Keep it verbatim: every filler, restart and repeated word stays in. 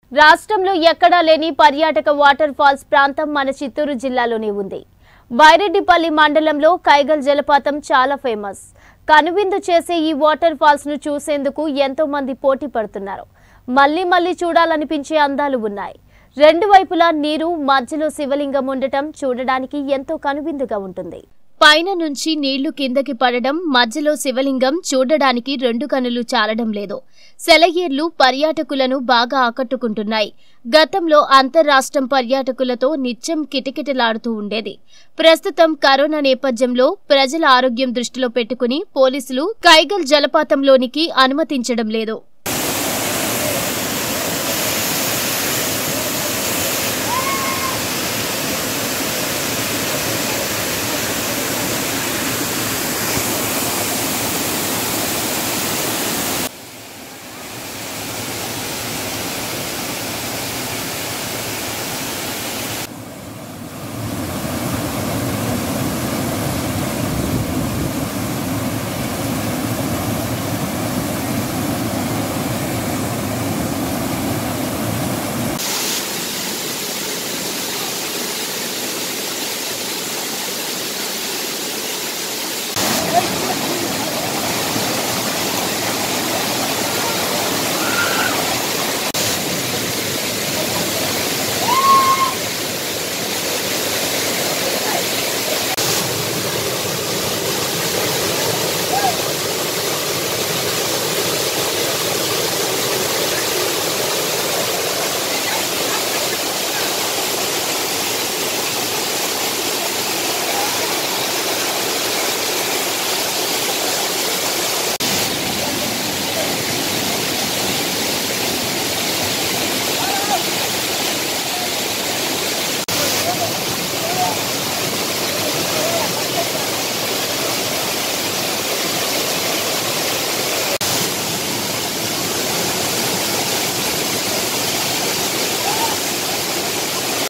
రాష్ట్రంలో ఎక్కడా లేని పర్యాటక వాటర్ ఫాల్స్ ప్రాంతం మన చిత్తూరు జిల్లాలోనే ఉంది. బైరెడ్డిపల్లి మండలంలో కైగల్ జలపాతం చాలా ఫేమస్. కనువిందు చేసే ఈ వాటర్ ఫాల్స్ ను చూసేందుకు ఎంతో మంది పోటీ పడుతున్నారు. మళ్ళీ మళ్ళీ చూడాలనిపించే అందాలు ఉన్నాయి. రెండు వైపులా నీరు, మధ్యలో శివలింగం ఉండటం చూడడానికి ఎంతో కనువిందుగా ఉంటుంది. పైన నుంచి నీళ్లు కిందకి పడడం, మధ్యలో శివలింగం చూడడానికి రెండు కనులు చాలడం లేదు. సెలయేర్లు పర్యాటకులను బాగా ఆకట్టుకుంటున్నాయి. గతంలో అంతర్రాష్ట్రం పర్యాటకులతో నిత్యం కిటకిటలాడుతూ ఉండేది. ప్రస్తుతం కరోనా నేపథ్యంలో ప్రజల ఆరోగ్యం దృష్టిలో పెట్టుకుని పోలీసులు కైగల్ జలపాతంలోనికి అనుమతించడం లేదు.